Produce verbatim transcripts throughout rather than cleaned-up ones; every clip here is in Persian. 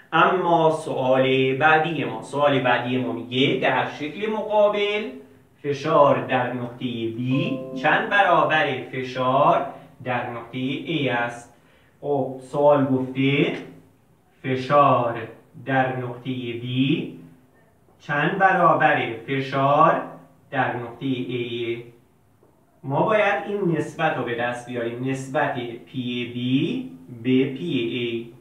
اما سوال بعدی ما سوال بعدی ما میگه در شکل مقابل فشار در نقطه B چند برابر فشار در نقطه A است. خب سوال گفته فشار در نقطه B چند برابر فشار در نقطه A. ما باید این نسبت رو به دست بیاریم، نسبت پی بی به پی ای.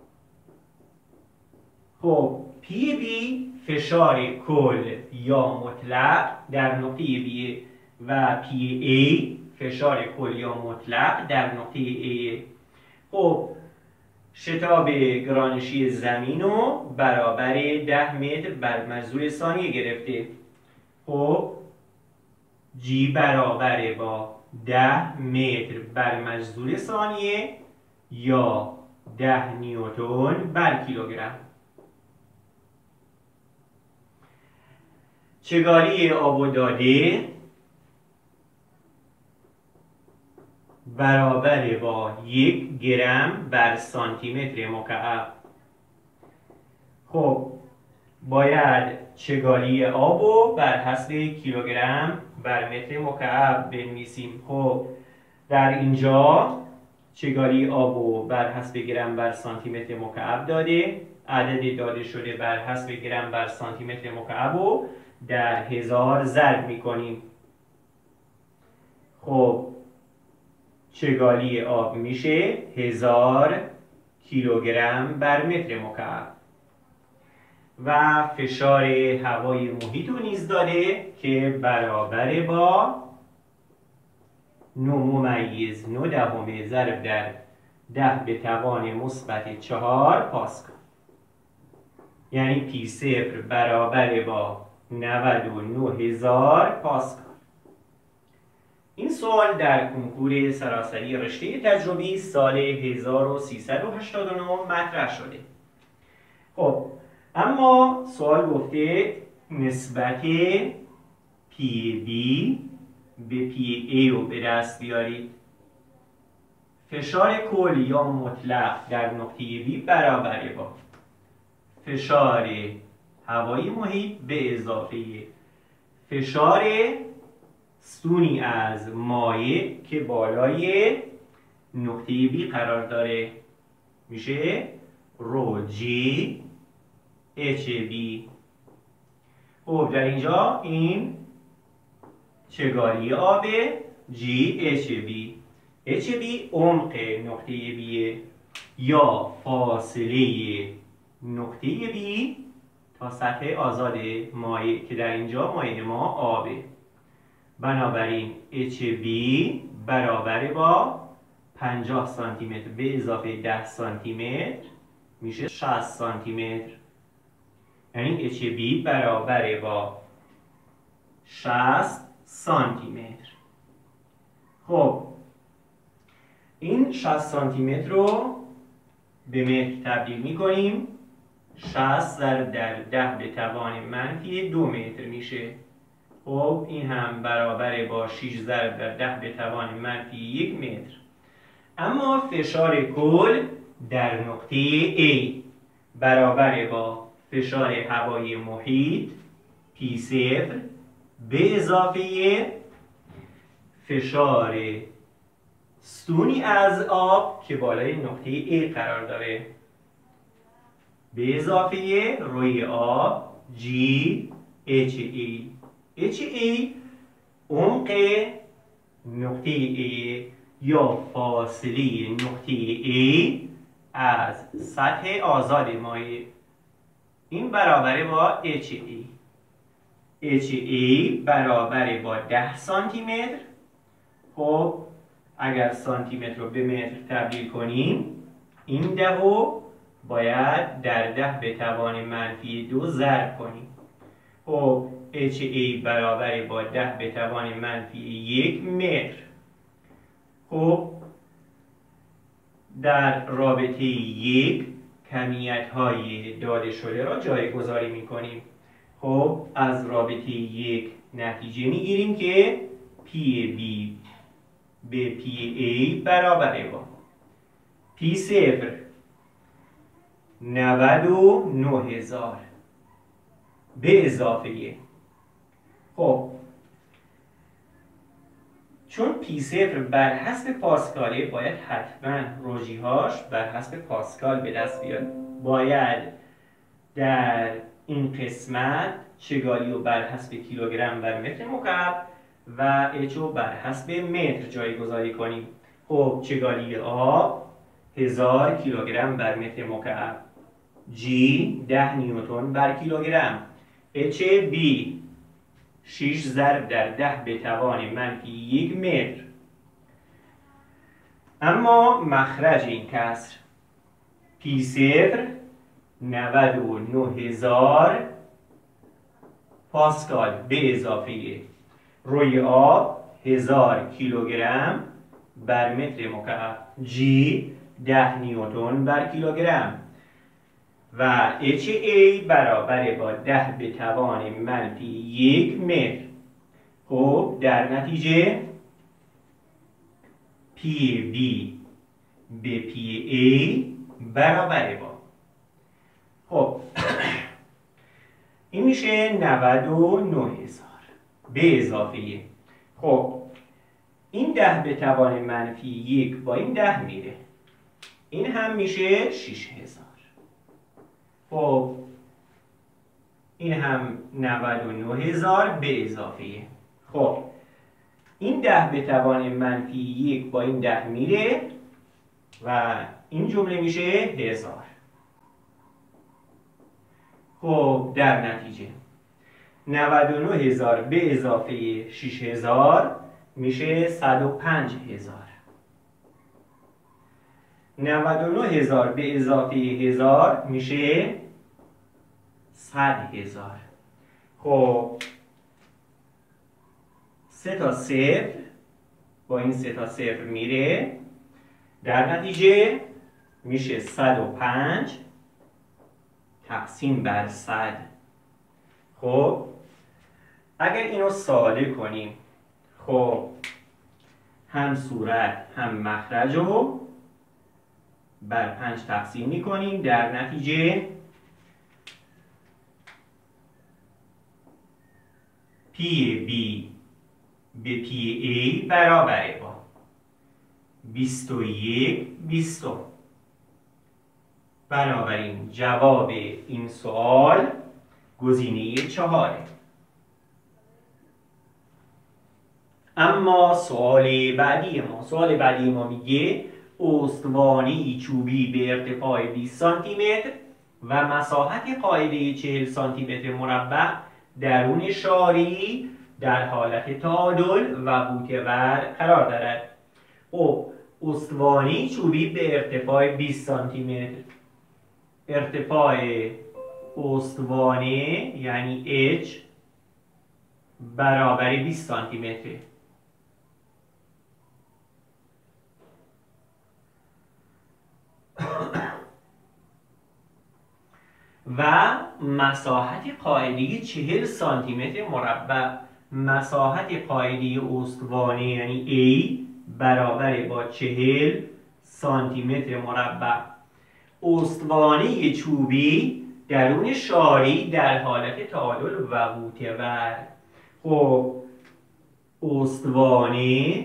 خب پی بی فشار کل یا مطلق در نقطه B و پی ای فشار کل یا مطلق در نقطه A. خب شتاب گرانشی زمین رو برابر ده متر بر مجذور ثانیه گرفته. خب G برابر با ده متر بر مجذور ثانیه یا ده نیوتن بر کیلوگرم. چگالی آب و داده برابر با یک گرم بر سانتی متر مکعب. خب باید چگالی آب رو بر حسب کیلوگرم بر متر مکعب بنویسیم. خب در اینجا چگالی آب رو بر حسب گرم بر سانتی متر مکعب داده، عدد داده شده بر حسب گرم بر سانتی متر مکعب رو در هزار ضرب میکنیم. خب چگالی آب میشه هزار کیلوگرم بر متر مکعب. و فشار هوای محیط رو نیز داده که برابر با نه ممیز نه دهم ضرب در ده به توان مثبت چهار پاسکال، یعنی پی صفر برابر با نود و نه هزار پاسکال. این سوال در کنکور سراسری رشته تجربی سال هزار و سیصد و هشتاد و نه مطرح شده. خب اما سوال گفته نسبت پی بی به پی ای رو به دست بیارید. فشار کل یا مطلق در نقطه B برابر با فشار هوای محیط به اضافه فشار ستونی از مایع که بالای نقطه B قرار داره، میشه رو جی اچ بی. خب در اینجا این چگالی آب جی اچ بی. اچ بی عمق نقطه B یا فاصله نقطه B تا سطح آزاد مایع که در اینجا مایع ما آبه. بنابراین اچ بی برابر با پنجاه سانتی متر به اضافه ده سانتی متر میشه شصت سانتی متر. یعنی اچ بی برابر با شصت سانتی متر. خب این شصت سانتی متر رو به متر تبدیل می کنیم. شصت ضرب در ده به توان منفی دو متر میشه. خب این هم برابر با شش ضرب در ده به توان منفی یک متر. اما فشار کل در نقطه A برابر با فشار هوای محیط پی صفر به اضافه فشار ستونی از آب که بالای نقطه A قرار داره به اضافه روی آب جی اچ ای. اچ ای عمق نقطه A یا فاصله نقطه A از سطح آزاد مایع. این برابر با اچ ای. اچ ای برابر با ده سانتی متر. خب اگر سانتی متر رو به متر تبدیل کنیم این ده رو باید در ده به توان منفی دو ضرب کنیم. خب اچ ای برابر با ده به توان منفی یک متر. خب در رابطه یک کمیت های داده شده را جایگذاری می کنیم. خب از رابطه یک نتیجه می گیریم که پی بی به پی ای برابر با پی صفر نود و نه هزار به اضافه یه. خب چون پی صفر بر حسب پاسکاله باید حتما روژیهاش بر حسب پاسکال به دست بیاد. باید در این قسمت چگالی رو بر حسب کیلوگرم بر متر مکعب و اچ رو بر حسب متر جایگذاری کنیم. خب چگالی آب هزار کیلوگرم بر متر مکعب، جی ده نیوتن بر کیلوگرم، اچ بی شش ضرب در ده به توان منفی یک متر. اما مخرج این کسر پی صفر نود و نه هزار پاسکال به اضافه روی آب هزار کیلوگرم بر متر مکعب، جی ده نیوتن بر کیلوگرم و اچ ای برابر با ده به توان منفی یک متر. خب در نتیجه پی بی به پی ای برابر با، خب این میشه نود و نه هزار به اضافه یک. خب این ده به توان منفی یک با این ده میره، این هم میشه شش هزار. خب این هم نود و نه هزار به اضافه یک. خب این ده به توان منفی یک با این ده میره و این جمله میشه هزار. خب در نتیجه نود و نه هزار به اضافه شش هزار میشه صد و پنج هزار. نود و نه هزار به اضافه هزار میشه صد هزار. خب سه تا صفر با این سه تا صفر میره، در نتیجه میشه صد و پنج تقسیم بر صد. خب اگر اینو ساده کنیم، خب هم صورت هم مخرج رو بر پنج تقسیم میکنیم، در نتیجه پی بی به پی ای برابره با بیست و یک بیست. بنابراین جواب این سوال گزینه چهاره. اما سوال بعدی ما سوال بعدی ما میگه استوانه چوبی به ارتفاع بیست سانتی متر و مساحت قاعده چهل سانتی متر مربع درون شاری در حالت تعادل و بوته‌ور قرار دارد. خب استوانه چوبی به ارتفاع بیست سانتی متر، ارتفاع استوانه یعنی H برابر بیست سانتی متر. و مساحت قاعده چهل سانتی متر مربع، مساحت قاعده استوانه یعنی A برابر با چهل سانتی متر مربع. استوانه چوبی درون شاری در حالت تعادل و بوته‌ور. خب استوانه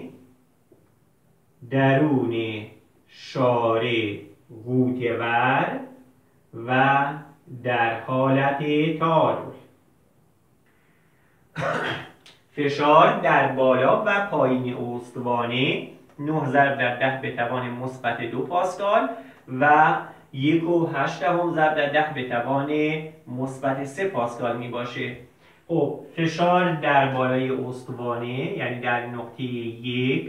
درون شاره بوته‌ور و در حالت تعادل. فشار در بالا و پایین استوانه نه ضرب در ده به توان مثبت دو پاسکال و یک و هشت دهم ضرب در ده به توان مثبت سه پاسکال می باشه. خب فشار در بالای استوانه یعنی در نقطه یک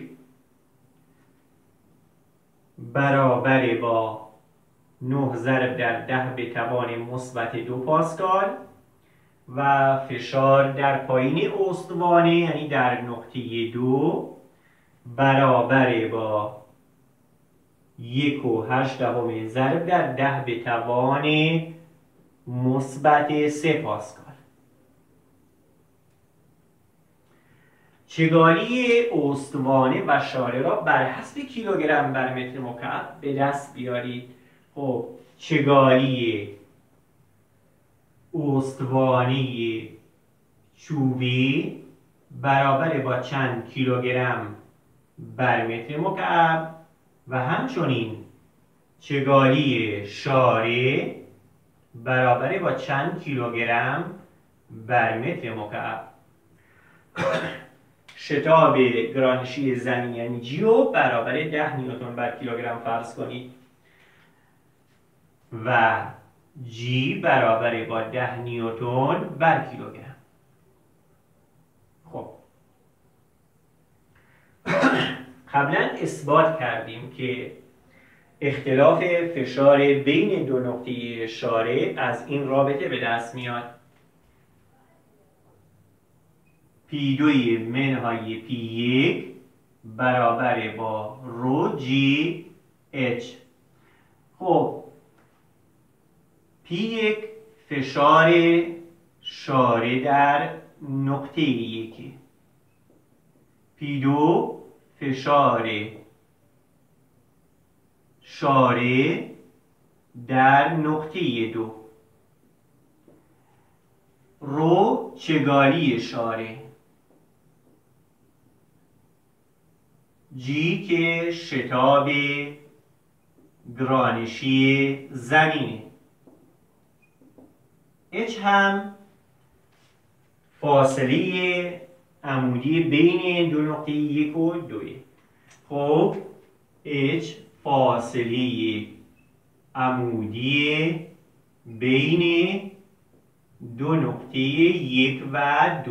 برابر با نه ضرب در ده به توان مثبت دو پاسکال و فشار در پایین استوانه یعنی در نقطه دو برابر با یک و هشت دهم ضرب در ده به توان مثبت سه پاسکال. چگالی استوانه و شاره را بر حسب کیلوگرم بر متر مکعب به دست بیارید. خب چگالی استوانی چوبی برابر با چند کیلوگرم بر متر مکعب و همچنین چگالی شاره برابر با چند کیلوگرم بر متر مکعب. شتاب گرانشی زمین یعنی جیو برابر ده نیوتن بر کیلوگرم فرض کنید و جی برابر با ده نیوتن بر کیلوگرم. خب قبلا اثبات کردیم که اختلاف فشار بین دو نقطه شاره از این رابطه به دست میاد. پی دوی منهای پی یک برابر با رو جی اچ. خب پی یک فشار شاره در نقطه یکی، پی دو فشار شاره در نقطه دو، رو چگالی شاره، جی که شتاب گرانشی زمینه، اچ هم فاصله عمودی بین دو نقطه یک و دوی. خب اچ فاصله عمودی بین دو نقطه یک و دو.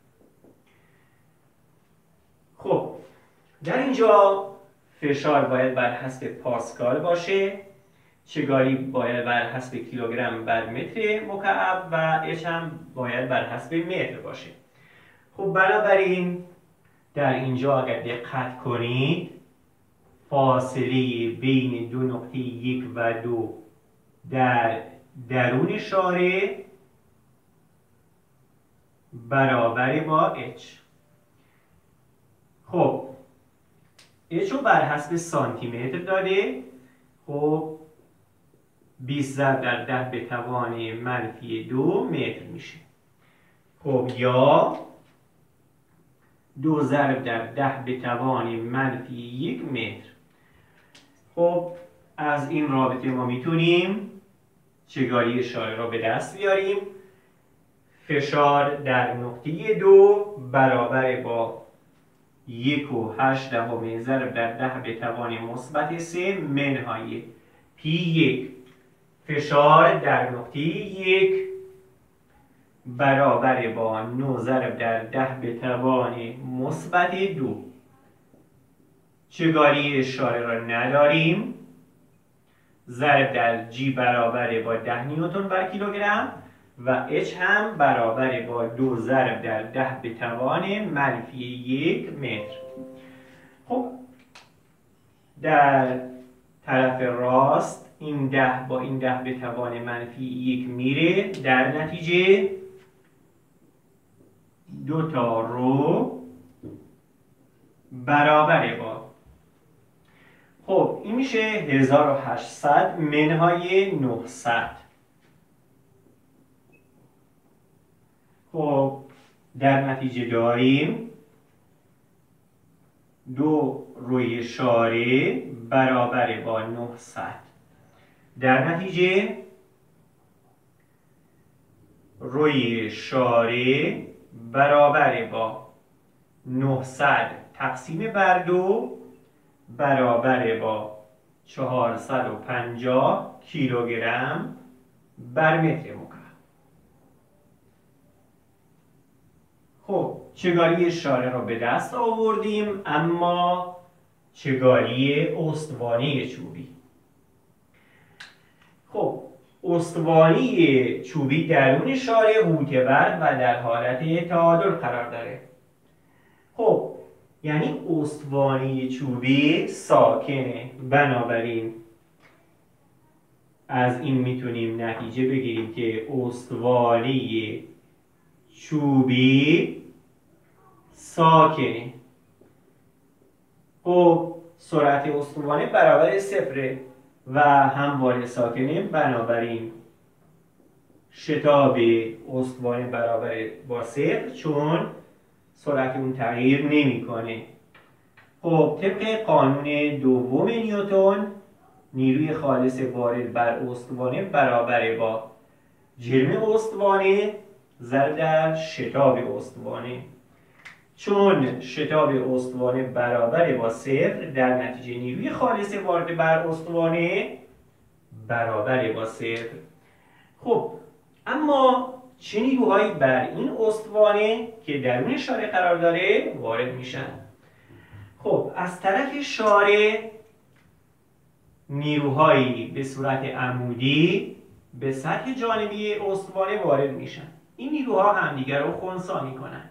خب در اینجا فشار باید بر حسب پاسکال باشه، چگالی باید بر حسب کیلوگرم بر متر مکعب و اچ هم باید بر حسب متر باشه. خب بنابراین در اینجا اگر دقت کنید فاصله بین دو نقطه یک و دو در درون شاره برابر با اچ. خب اچ رو بر حسب سانتی متر داده. خب بیست ضرب در ده به توان منفی دو متر میشه. خب یا دو ضرب در ده به توان منفی یک متر. خب از این رابطه ما میتونیم چگالی شاره را به دست بیاریم. فشار در نقطه دو برابر با یک و هشت دهم ضرب در ده به توان مثبت سه منهای پی یک فشار در نقطه یک برابر با نه ضرب در ده به توان مثبت دو. چگالی شاره را نداریم. ضرب در جی برابر با ده نیوتن بر کیلوگرم و اچ هم برابر با دو ضرب در ده به توان منفی یک متر. خب در طرف راست این ده با این ده به توان منفی یک میره، در نتیجه دو تا رو برابر با، خب این میشه هزار و هشتصد منهای نهصد. خب در نتیجه داریم دو روی شاره برابر با نهصد. در نتیجه روی شاره برابر با نهصد تقسیم بر دو برابر با چهارصد و پنجاه کیلوگرم بر متر مکعب. خب چگالی شاره را به دست آوردیم، اما چگالی استوانی چوبی. خب استوانی چوبی درون شاره قوطه‌ور و در حالت تعادل قرار داره. خب یعنی استوانی چوبی ساکنه، بنابراین از این میتونیم نتیجه بگیریم که استوانی چوبی ساکنه. خب سرعت استوانه برابر صفره، و همواره ساکنه، بنابراین شتاب استوانه برابر با صفر چون سرعت اون تغییر نمیکنه. خب طبق قانون دوم نیوتن نیروی خالص وارد بر استوانه برابر با جرم استوانه ضرب در شتاب استوانه. چون شتاب استوانه برابر با صفر در نتیجه نیروی خالص وارد بر استوانه برابر با صفر. خب اما چه نیروهایی بر این استوانه که درون شاره قرار داره وارد میشن؟ خب از طرف شاره نیروهایی به صورت عمودی به سطح جانبی استوانه وارد میشن. این نیروها همدیگر رو خنثی میکنن.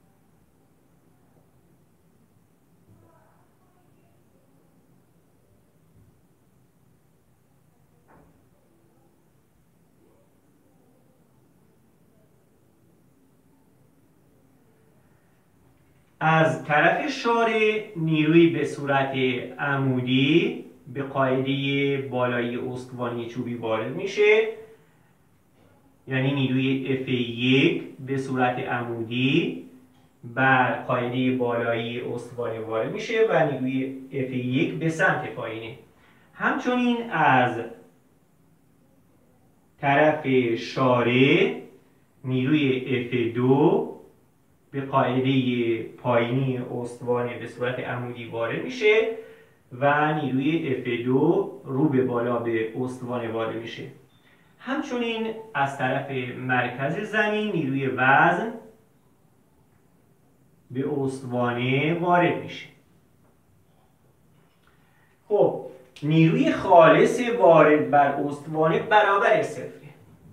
از طرف شاره نیروی به صورت عمودی به قاعده بالایی استوانه چوبی وارد میشه، یعنی نیروی اف یک به صورت عمودی بر قاعده بالایی استوانه وارد میشه و نیروی اف یک به سمت پایینه. همچنین از طرف شاره نیروی اف دو به قاعده پایینی استوانه به صورت عمودی وارد میشه و نیروی اف دو رو به بالا به استوانه وارد میشه. همچنین از طرف مرکز زمین نیروی وزن به استوانه وارد میشه. خب نیروی خالص وارد بر استوانه برابر صفره،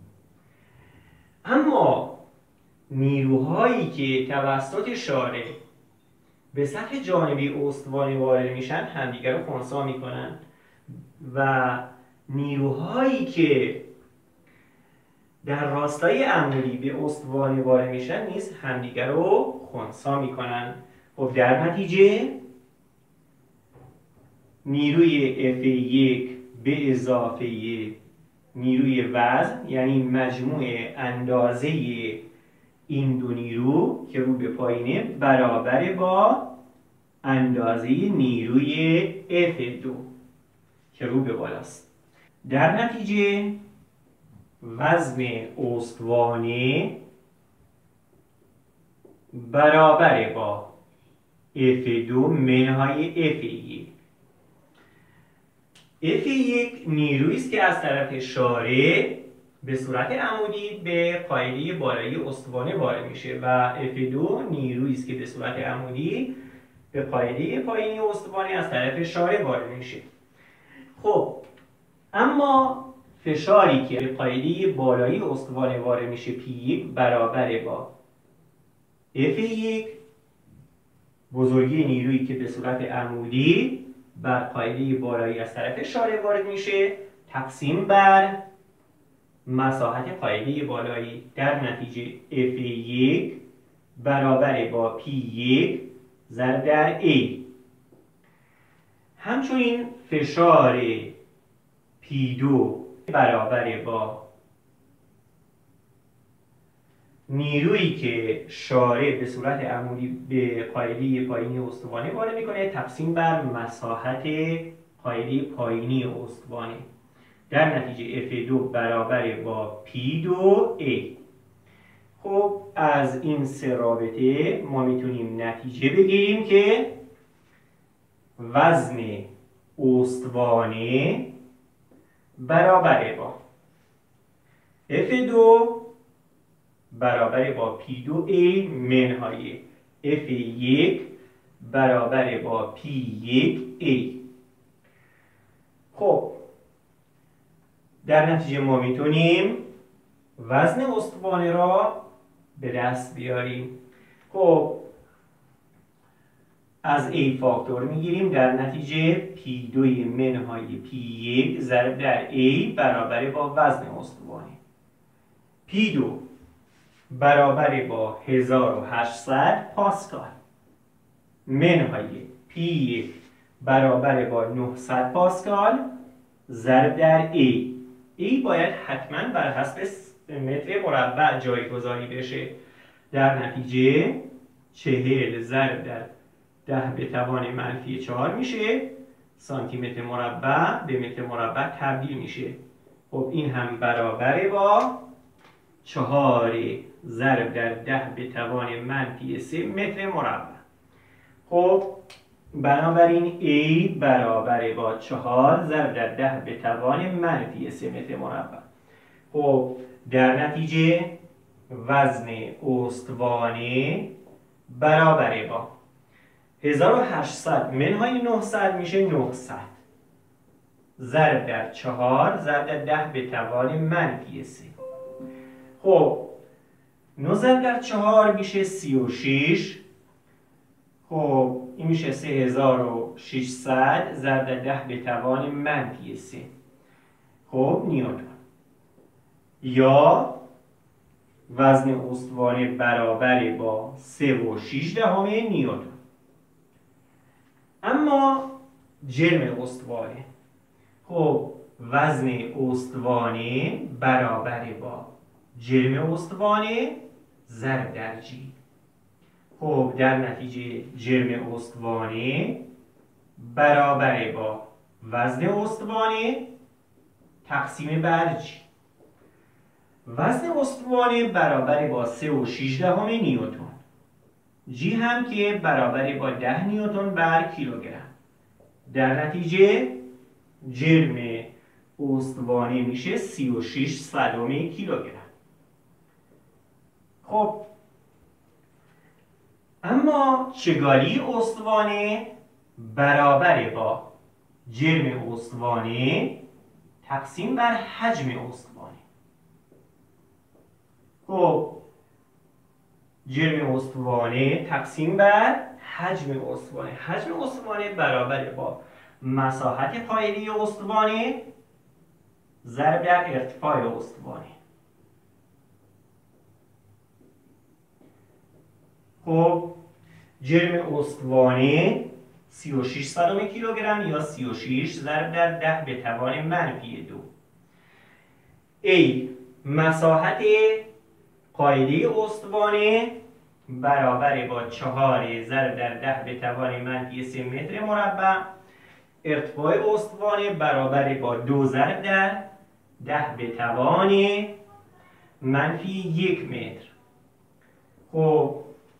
اما نیروهایی که توسط شاره به سطح جانبی استوانه وارد میشن همدیگر رو خنثی میکنن و نیروهایی که در راستای عمودی به استوانه وارد میشن نیز همدیگر رو خنثی میکنن. خب در نتیجه نیروی اف یک به اضافه نیروی وزن، یعنی مجموع اندازه این دو نیرو که رو به پایینه برابر با اندازه نیروی اف دو که رو به بالاست. در نتیجه وزن استوانه برابر با اف دو منهای اف یک. اف یک نیرویی است که از طرف شاره به صورت عمودی به قاعده بالایی استوانه وارد میشه و اف دو نیرویی است که به صورت عمودی به قاعده پایینی استوانه از طرف شاره وارد میشه. خب اما فشاری که به قاعده بالایی استوانه وارد میشه پی یک برابر با اف یک بزرگی نیرویی که به صورت عمودی بر قاعده بالایی از طرف شاره وارد میشه تقسیم بر مساحت قاعده بالایی. در نتیجه اف یک برابر با پی یک ضرب در A. همچنین فشار پی دو برابر با نیرویی که شاره به صورت عمودی به قاعده پایینی استوانه وارد میکنه تقسیم بر مساحت قاعده پایینی استوانه. در نتیجه اف دو برابر با پی دو A. خب از این سه رابطه ما میتونیم نتیجه بگیریم که وزن استوانه برابر با اف دو برابر با پی دو A منهای اف یک برابر با پی یک A. خب در نتیجه ما میتونیم وزن استوانه را به دست بیاریم. خب از A فاکتور میگیریم، در نتیجه پی دو منهای پی یک ضرب در A برابر با وزن استوانه. پی دو برابر با هزار و هشتصد پاسکال منهای پی یک برابر با نهصد پاسکال ضرب در A. A باید حتما بر حسب متر مربع جایگذاری بشه. در نتیجه چهل ضرب در ده به توان منفی چهار میشه، سانتی متر مربع به متر مربع تبدیل میشه. خب این هم برابره با چهار ضرب در ده به توان منفی سه متر مربع. خب بنابراین A برابره با چهار ضرب در ده به توان منفی سه متر مربع. خب در نتیجه وزن استوانه برابره با هزار و هشتصد منهای نهصد میشه نهصد ضرب در چهار ضرب در ده به توان منفی سه. خب نه ضرب در چهار میشه سی و شش. خب این میشه سه هزار و ششصد ضرب در ده به توان منفی سه. خب نیوتن. یا وزن استوانه برابر با سه و شش دهمه نیوتن. اما جرم استوانه، خب وزن استوانه برابر با جرم استوانه ضرب در جی. خب در نتیجه جرم استوانه برابر با وزن استوانه تقسیم بر جی. وزن استوانه برابر با سه و شش دهم نیوتن. جی هم که برابر با ده نیوتن بر کیلوگرم. در نتیجه جرم استوانه میشه سی و شش صدم کیلوگرم. خب اما چگالی استوانه برابر با جرم استوانه تقسیم بر حجم استوانه. خب جرم استوانه تقسیم بر حجم استوانه. حجم استوانه برابر با مساحت قاعده استوانه ضرب در ارتفاع استوانه. خب جرم استوانه سی و شش صدم کیلوگرم یا سی و شش ضرب در ده به توان منفی دو. A مساحت قاعده استوانه برابر با چهار ضرب در ده به توان منفی سه متر مربع. ارتفاع استوانه برابر با دو ضرب در ده به توان منفی یک متر. خب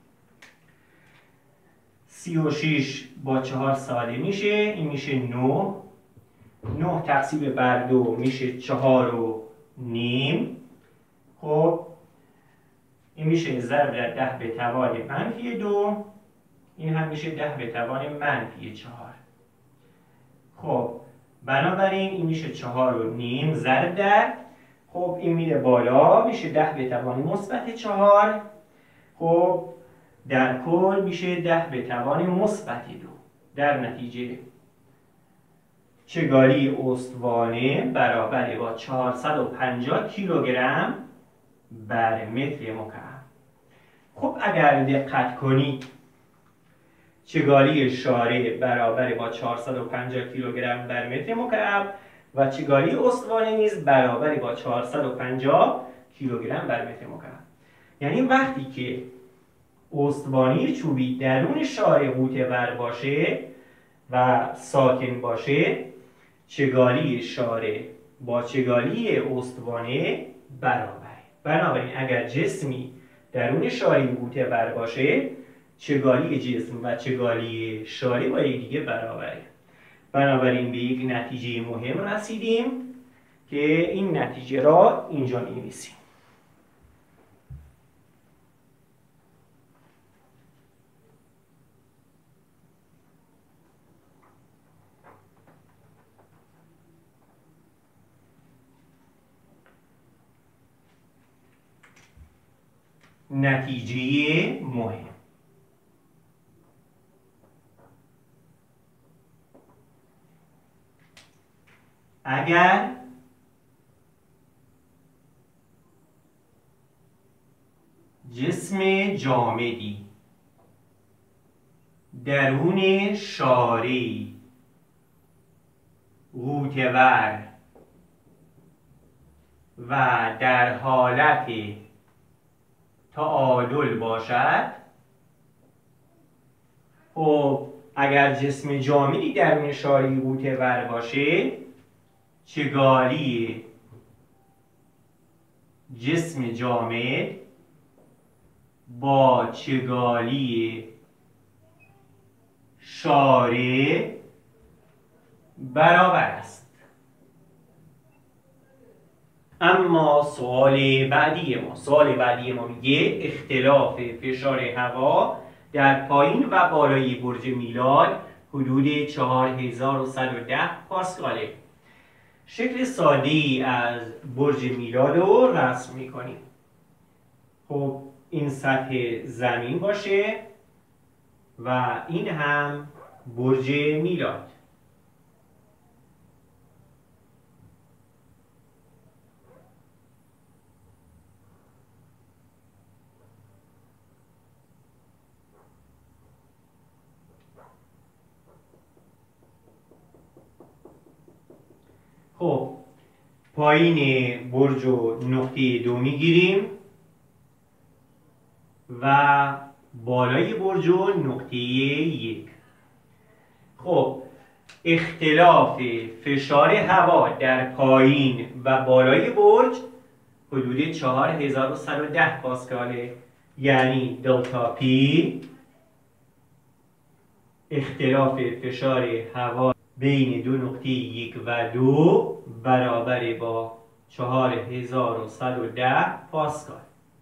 سی و شش با چهار ساده میشه، این میشه نه. نه تقسیم بر دو میشه چهار و نیم. خب این میشه ضرب در ده به توان منفی دو، این هم میشه ده به توان منفی چهار. خب بنابراین این میشه چهار و نیم ضرب در، خب این میره بالا میشه ده به توان مثبت چهار. خب در کل میشه ده به توان مثبت دو. در نتیجه چگالی استوانه برابر با چهارصد و پنجاه کیلوگرم بر متر مکعب. خب اگر دقت کنید چگالی شارع برابر با چهارصد و پنجاه کیلوگرم بر متر مکعب و چگالی استوانه نیز برابر با چهارصد و پنجاه کیلوگرم بر متر مکعب. یعنی وقتی که استوانه چوبی درون شارع قوطه ور باشه و ساکن باشه، چگالی شارع با چگالی استوانه برابره. بنابراین اگر جسمی درون شارع قوطه ور باشه، چگالی جسم و چگالی شارع با یکدیگه برابره. بنابراین به یک نتیجه مهم رسیدیم که این نتیجه را اینجا می‌نویسیم. نتیجه مهم: اگر جسم جامدی درون شارعی غوطه‌ور و در حالت تعادل باشد. خب اگر جسم جامدی درون شاره غوطه‌ور باشه، چگالی جسم جامد با چگالی شاره برابر است. اما سوال بعدی ما سوال بعدی ما میگه اختلاف فشار هوا در پایین و بالای برج میلاد حدود چهار هزار و صد و ده پاسکاله. شکل ساده ای از برج میلاد رو رسم میکنیم. خب این سطح زمین باشه و این هم برج میلاد. خب پایین برج و نقطه دو میگیریم و بالای برج و نقطه یک. خب اختلاف فشار هوا در پایین و بالای برج حدود چهار هزار و صد و ده پاسکاله، یعنی دلتا پی اختلاف فشار هوا بین دو نقطه یک و دو برابر با چهار هزار و صد و ده پاسکال.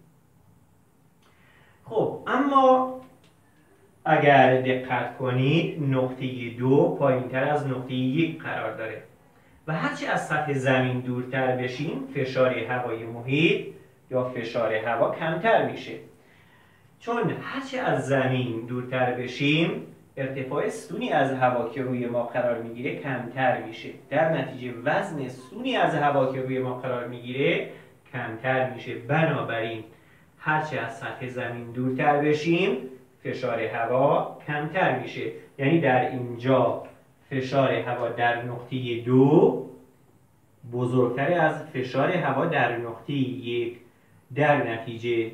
خب اما اگر دقت کنید نقطه دو پایین تر از نقطه یک قرار داره و هرچی از سطح زمین دورتر بشیم فشار هوای محیط یا فشار هوا کمتر میشه. چون هرچی از زمین دورتر بشیم ارتفاع ستونی از هوا که روی ما قرار میگیره کمتر میشه. در نتیجه وزن ستونی از هوا که روی ما قرار میگیره کمتر میشه. بنابراین هرچی از سطح زمین دورتر بشیم فشار هوا کمتر میشه. یعنی در اینجا فشار هوا در نقطه دو بزرگتر از فشار هوا در نقطه یک. در نتیجه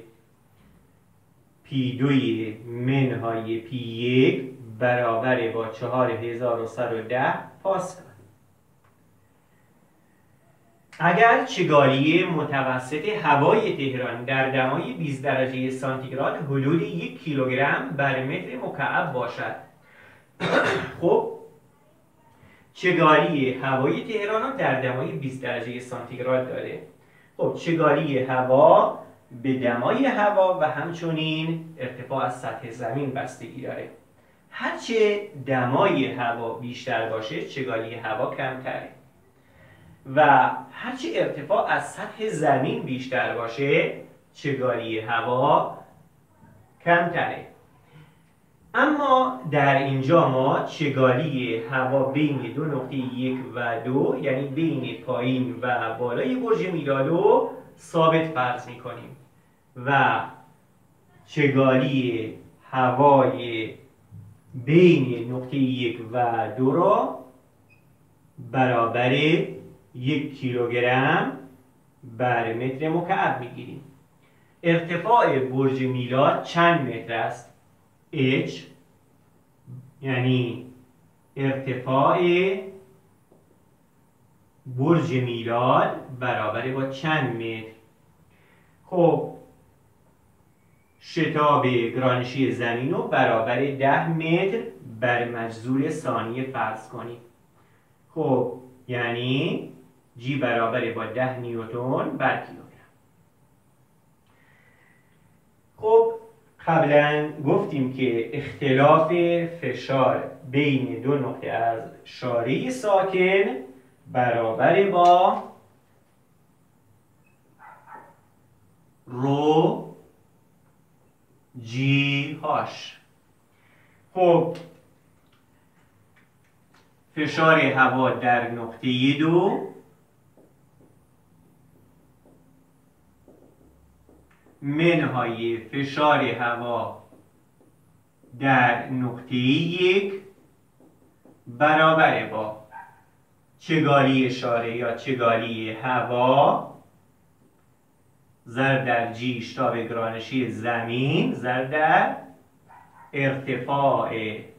پی دوی منهای پی یک برابر با چهار هزار و صد و ده پاسکال. اگر چگالی متوسط هوای تهران در دمای بیست درجه سانتیگراد حدود یک کیلوگرم بر متر مکعب باشد. خب چگالی هوای تهران در دمای بیست درجه سانتیگراد داره. خب چگالی هوا به دمای هوا و همچنین ارتفاع از سطح زمین بستگی داره. هرچه دمای هوا بیشتر باشه چگالی هوا کمتره و هرچه ارتفاع از سطح زمین بیشتر باشه چگالی هوا کمتره. اما در اینجا ما چگالی هوا بین دو نقطه یک و دو یعنی بین پایین و بالای برج میلاد رو ثابت فرض میکنیم و چگالی هوای بین نقطه یک و دو را برابر یک کیلوگرم بر متر مکعب میگیریم. ارتفاع برج میلاد چند متر است؟ H یعنی ارتفاع برج میلاد برابر با چند متر؟ خب شتاب گرانشی زمین رو برابر ده متر بر مجذور ثانیه فرض کنیم. خب یعنی G برابر با ده نیوتن بر کیلوگرم. خب قبلا گفتیم که اختلاف فشار بین دو نقطه از شاره ساکن برابر با رو جی هاش. خب فشار هوا در نقطه دو منهای فشار هوا در نقطه یک برابر با چگالی اشاره یا چگالی هوا ضرب در جی اشتاب گرانشی زمین ضرب در ارتفاع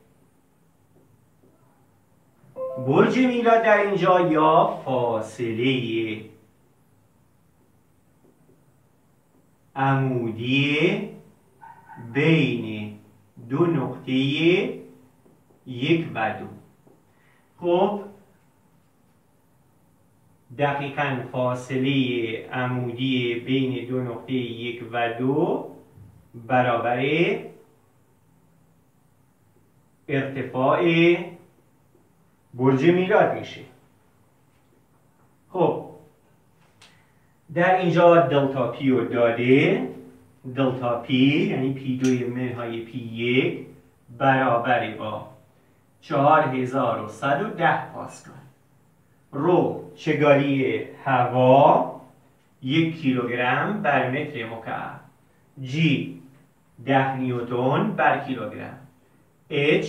برج میلاد در اینجا یا فاصله عمودی بین دو نقطه یک و دو. خب دقیقاً فاصله عمودی بین دو نقطه یک و دو برابر ارتفاع برج میلاد میشه. خب در اینجا دلتا پی رو داده. دلتا پی یعنی پی دوی منهای پی یک برابر با چهار هزار و صد و ده پاسکال. رو چگالی هوا یک کیلوگرم بر متر مکعب. جی ده نیوتن بر کیلوگرم. اچ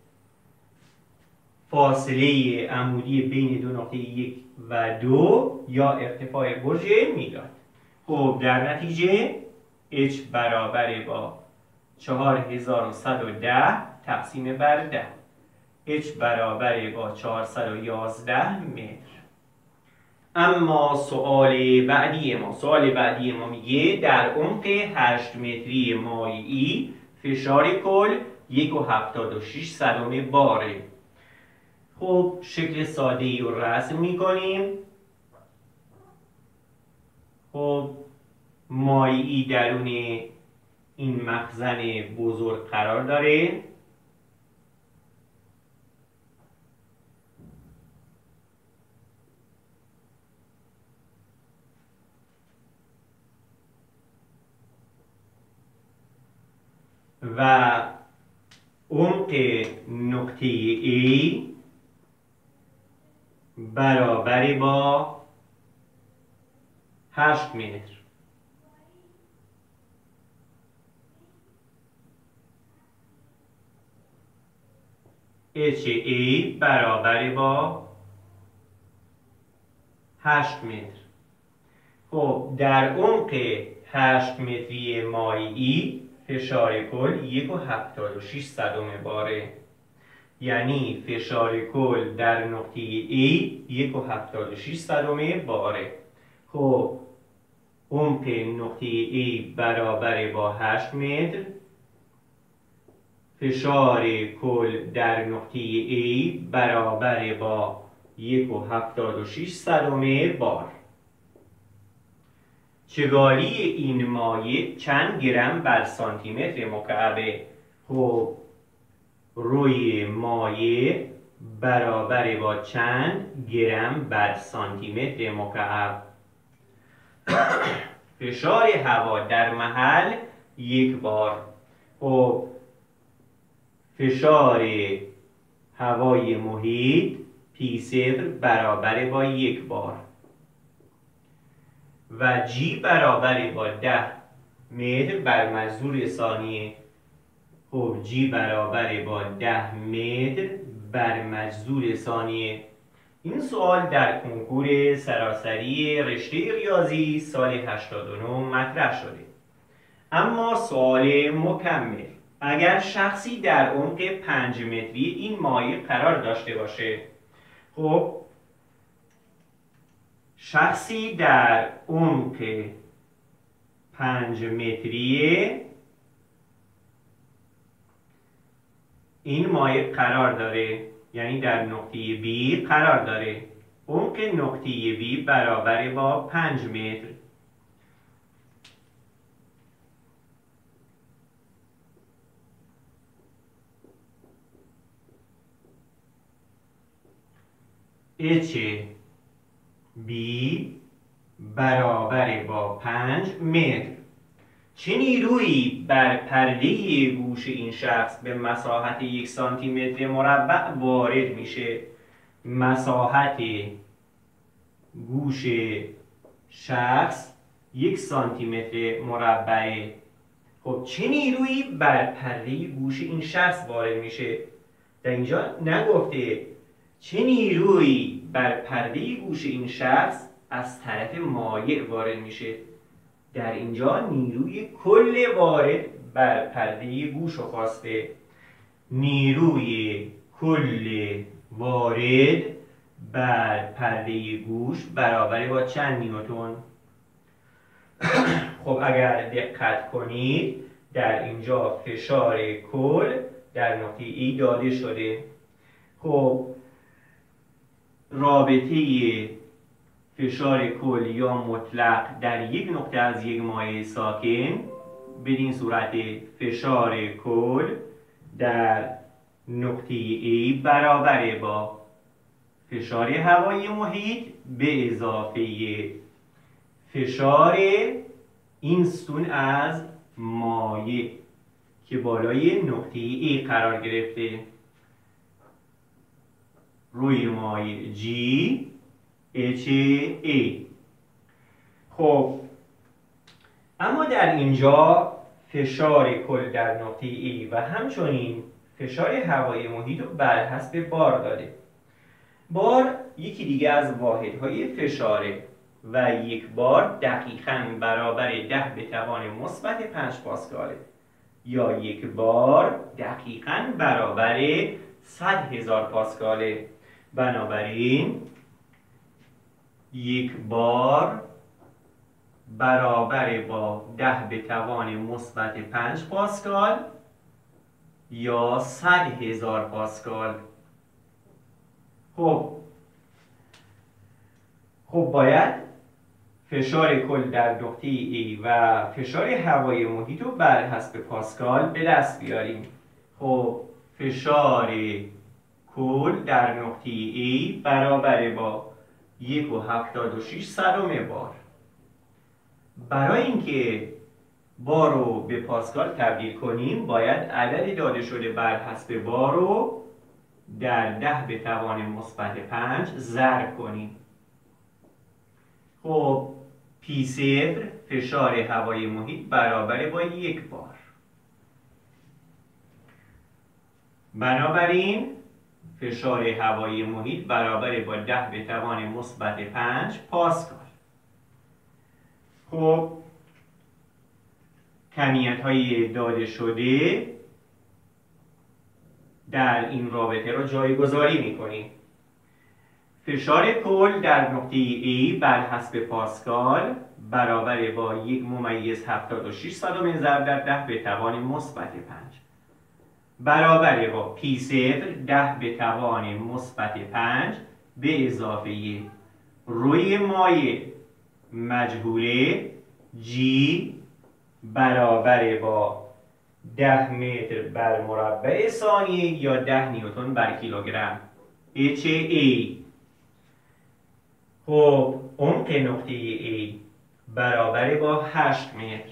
فاصله عمودی بین دو نقطه یک و دو یا ارتفاع برج میلاد. خب در نتیجه H برابر با چهار هزار و صد و ده تقسیم بر ده. H برابر با چهارصد و یازده متر. اما سوال بعدی ما سوال بعدی ما میگه در عمق هشت متری مایعی فشار کل یک و هفتاد و شش صدم باره. خب شکل ساده ای رو رسم میکنیم. خب مایعی درون این مخزن بزرگ قرار داره. و عمق نقطه A برابر با هشت متر. اچ ای برابر با هشت متر. خب در عمق هشت متری مایعی فشار کل یک و هفتاد و شش صدم باره. یعنی فشار کل در نقطه A یک و هفتاد و شش صدم باره. خب عمق نقطه A برابر با هشت متر. فشار کل در نقطه A برابر با یک و هفتاد و شش صدم بار. چگالی این مایع چند گرم بر سانتی متر مکعبه؟ خب روی مایع برابر با چند گرم بر سانتی متر مکعب. فشار هوا در محل یک بار. خب فشار هوای محیط پی صفر برابر با یک بار و جی برابر با ده متر بر مجذور ثانیه. خب جی برابر با ده متر بر مجذور ثانیه. این سوال در کنکور سراسری رشته ریاضی سال هشتاد و نه مطرح شده. اما سوال مکمل: اگر شخصی در عمق پنج متری این مایع قرار داشته باشه. خب شخصی در عمق پنج متری این مایع قرار داره، یعنی در نقطه B قرار داره. عمق نقطه B برابر با پنج متر. اچ بی برابر با پنج متر. چه نیرویی بر پرده گوش این شخص به مساحت یک سانتی متر مربع وارد میشه؟ مساحت گوش شخص یک سانتی متر مربعه. خب چه نیرویی بر پرده گوش این شخص وارد میشه؟ در اینجا نگفته چه نیرویی بر پرده گوش این شخص از طرف مایع وارد میشه. در اینجا نیروی کل وارد بر پرده گوش رو خواسته. نیروی کل وارد بر پرده گوش برابر با چند نیوتن؟ خب اگر دقت کنید در اینجا فشار کل در نقطه ای داده شده. خب رابطه فشار کل یا مطلق در یک نقطه از یک مایع ساکن بدین صورت فشار کل در نقطه A برابر با فشار هوایی محیط به اضافه فشار این ستون از مایع که بالای نقطه A قرار گرفته روی مایع G اچ ای. خب اما در اینجا فشار کل در نقطه A و همچنین فشار هوایی محیط رو بر حسب بار داده. بار یکی دیگه از واحدهای فشاره و یک بار دقیقاً برابر ده به توان مثبت پنج پاسکاله یا یک بار دقیقاً برابر صد هزار پاسکاله. بنابراین یک بار برابر با ده به توان مثبت پنج پاسکال یا صد هزار پاسکال. خب خب باید فشار کل در نقطه A و فشار هوایی محیط رو بر حسب پاسکال به دست بیاریم. خب فشار کل در نقطه A برابر با یک و هفتاد و شیش صدم بار. برای اینکه بار رو به پاسکال تبدیل کنیم باید عدد داده شده بر حسب بار رو در ده به توان مثبت پنج ضرب کنیم. خب پی صفر فشار هوایی محیط برابر با یک بار. بنابراین فشار هوایی محیط برابر با ده به توان مثبت پنج پاسکال. خب کمیت های داده شده در این رابطه را جایگذاری می‌کنیم. فشار کل در نقطه A بر حسب پاسکال برابر با یک ممیز هفتاد و شش صدم ضرب در ده به توان مثبت پنج برابر با پی صفر ده به توان مثبت پنج به اضافه روی مایع مجهوله G برابر با ده متر بر مربع ثانیه یا ده نیوتن بر کیلوگرم اچ ای. خب عمق نقطه A برابر با هشت متر.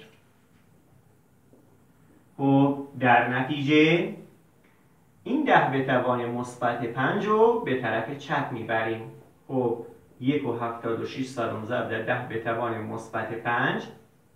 خب در نتیجه این ده به توان مثبت پنج رو به طرف چپ میبریم. خب یک و هفتاد و شیش صدم ضرب در ده به توان مثبت پنج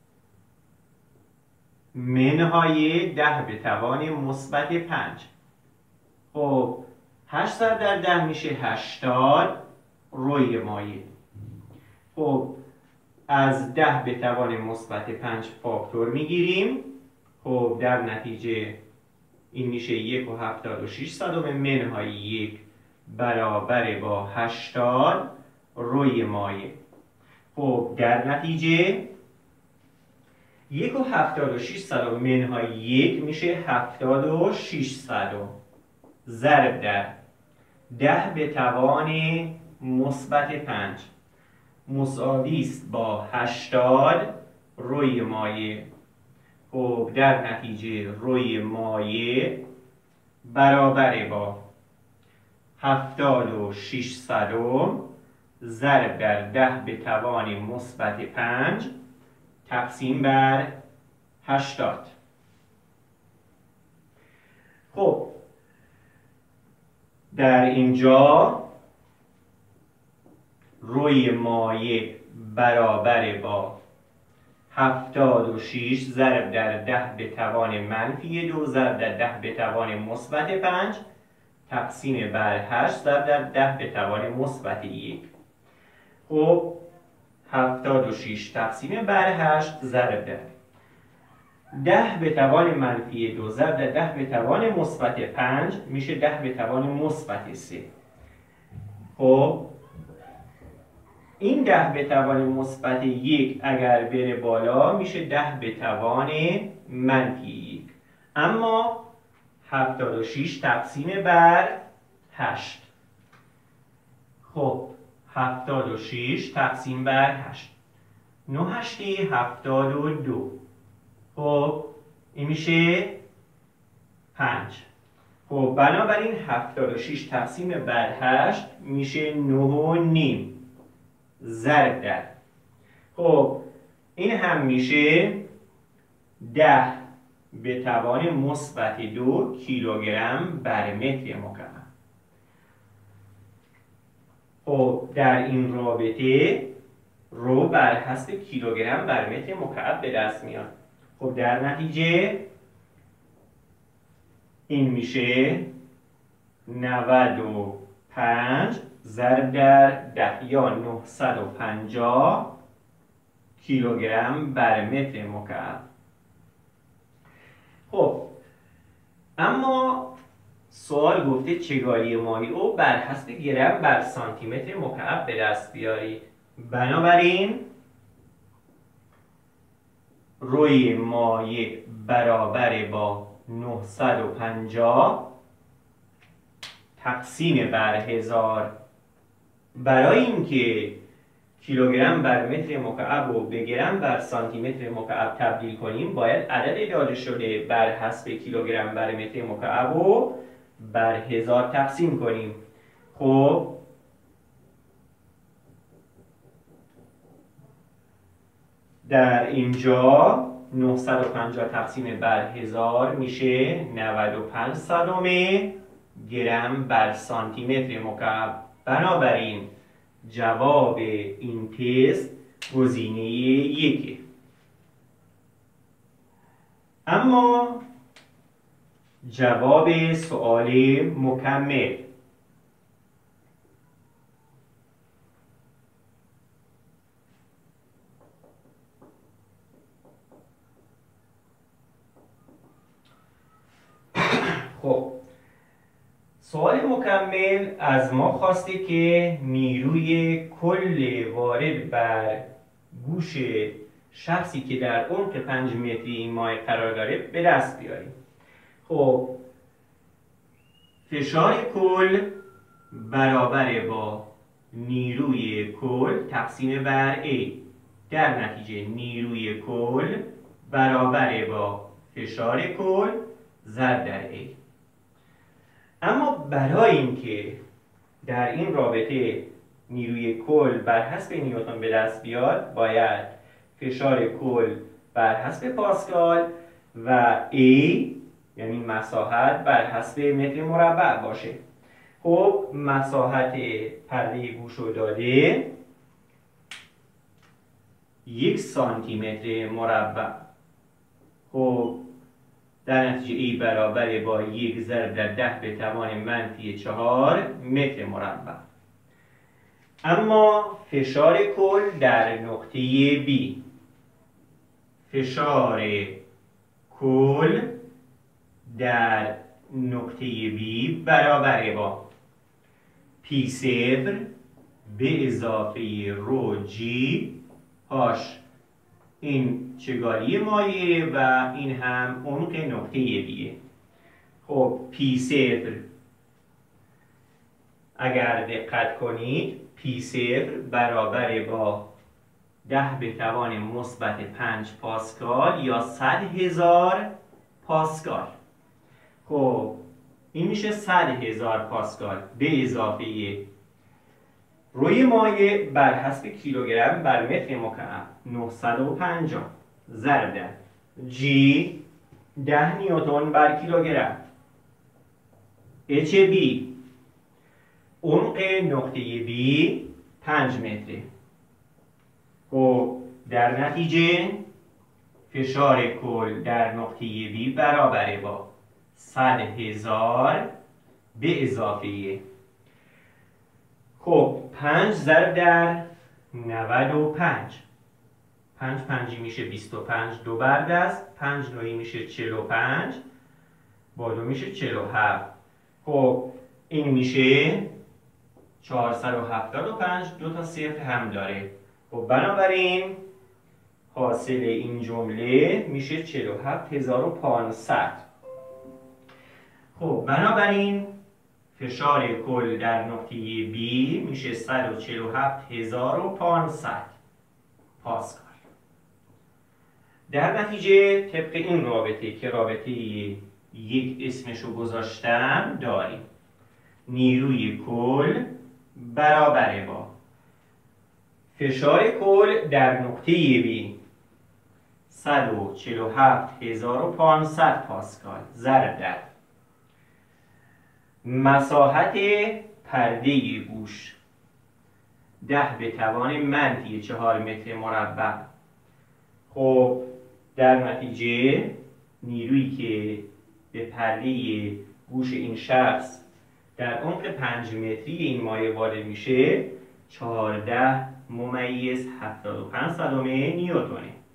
منهای ده به توان مثبت پنج. خب هشتصد در ده میشه هشتاد روی مایع. خب از ده به توان مثبت پنج فاکتور میگیریم. خب در نتیجه این میشه یک و هفتاد و شیش صدم منهای یک برابر با هشتاد روی مایع. خب در نتیجه یک و هفتاد و شیش صدم منهای یک میشه هفتاد و شیش صدم ضرب در ده به توان مثبت پنج مساوی است با هشتاد روی مایع. خب در نتیجه روی مایع برابر با هفتاد و شیش صدم ضرب در ده به توان مثبت پنج تقسیم بر هشتاد. خب در اینجا روی مایع برابر با هفتاد و شیش ضرب در ده به توان منفی دو ضرب در ده به توان مثبت پنج تقسیم بر هشت ضرب در ده به توان مثبت یک. خب هفتاد و شش تقسیم بر هشت ضرب در ده به توان منفی دو ضرب در ده به توان مثبت پنج میشه ده به توان مثبت سه. خب این ده به توان مثبت یک اگر بره بالا میشه ده به توان منفی یک. اما هفتاد و شش تقسیم بر هشت. خب هفتاد و شش تقسیم بر هشت، نه هشتی هفتاد و دو. خب این میشه پنج. خب بنابراین هفتاد و شش تقسیم بر هشت میشه نه و نیم ضرب در. خب این هم میشه ده به توان مثبت دو کیلوگرم بر متر مکعب. خب در این رابطه رو بر حسب کیلوگرم بر متر مکعب به دست میاد. خب در نتیجه این میشه نود و پنج ضرب در ده یا نهصد و پنجاه کیلوگرم بر متر مکعب. خب اما سوال گفته چگالی مایع رو بر حسب گرم بر سانتی متر مکعب به دست بیارید. بنابراین روی مایع برابر با نهصد و پنجاه تقسیم بر هزار. برای اینکه کیلوگرم بر متر مکعب رو به گرم بر سانتی متر مکعب تبدیل کنیم باید عدد داده شده بر حسب کیلوگرم بر متر مکعب رو بر هزار تقسیم کنیم. خب در اینجا نهصد و پنجاه تقسیم بر هزار میشه نود و پنج صدم گرم بر سانتی متر مکعب. بنابراین جواب این تست گزینه یکه. اما جواب سوال مکمل. خب سوال مکمل از ما خواسته که نیروی کل وارد بر گوش شخصی که در عمق پنج متری این مایع قرار داره به دست بیاریم. خب فشار کل برابر با نیروی کل تقسیم بر A. در نتیجه نیروی کل برابر با فشار کل ضرب در A. اما برای اینکه در این رابطه نیروی کل بر حسب نیوتن به دست بیاد باید فشار کل بر حسب پاسکال و A یعنی مساحت بر حسب متر مربع باشه. خب مساحت پرده گوش رو داده یک سانتی متر مربع. خب در نتیجه ای برابر با یک ضرب در ده به توان منفی چهار متر مربع. اما فشار کل در نقطه B، فشار کل در نقطه B برابر با پی صفر به اضافه رو جی هاش. این چگالی مایع و این هم عمق نقطه بیه. خب پی صفر اگر دقت کنید پی صفر برابر با ده به توان مثبت پنج پاسکال یا صد هزار پاسکال. خب این میشه صد هزار پاسکال به اضافه روی مایع بر حسب کیلوگرم بر متر مکعب نهصد و پنجاه ضرب در جی ده نیوتن بر کیلوگرم اچ بی عمق نقطه بی پنج متره. خب در نتیجه فشار کل در نقطه بی برابر با صد هزار به اضافه خب پنج ضرب در نود و پنج. پنج پنجی میشه بیست و پنج، دو بر دست، پنج نوعی میشه چهل و پنج، با دو میشه چهل و هفت. خب این میشه چهارصد و هفتاد و پنج، دو تا صفر هم داره. خب بنابراین حاصل این جمله میشه چهل و هفت هزار و پانصد. خب بنابراین فشار کل در نقطه B میشه صد و چهل و هفت هزار و پانصد پاسکال. در نتیجه طبق این رابطه که رابطه یک اسمشو گذاشتم داریم نیروی کل برابر با فشار کل در نقطه B صد و چهل و هفت هزار و پانصد پاسکال ضرب در مساحت پرده گوش ده به توان منفی چهار متر مربع. خب در نتیجه نیرویی که به پرده گوش این شخص در عمق پنج متری این مایع وارد میشه چهارده ممیز هفتاد و پنج صدم نیوتنه.